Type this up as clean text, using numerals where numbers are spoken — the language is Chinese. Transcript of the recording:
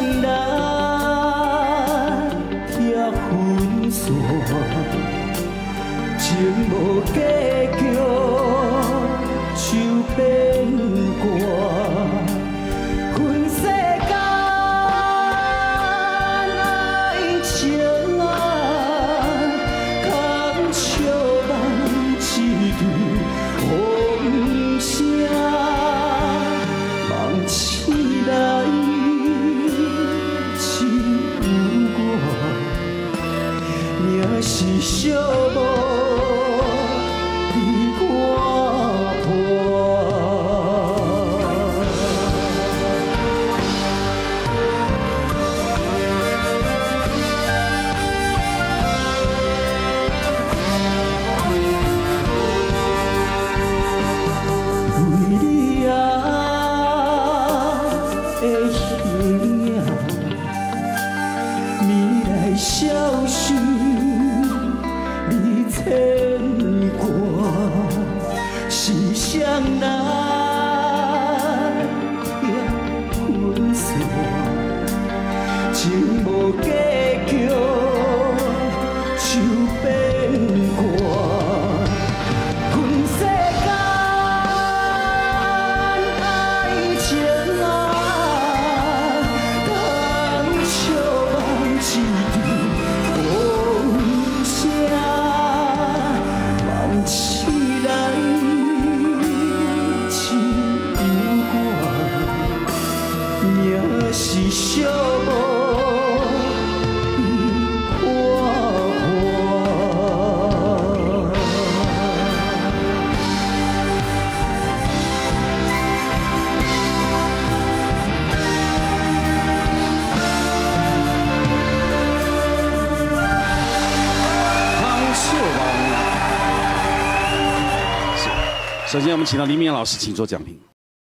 来也分散，情无结局就变卦。分世间爱情啊，空笑梦一对风声，梦醒来只有我，命是寂寞。 消失，你牵挂，是谁来也分散，情无结局就变卦。分世间爱情啊，当笑梦一场。 是寂寞花花。 康秀王，首先我们请到黎明阳老师，请做讲评。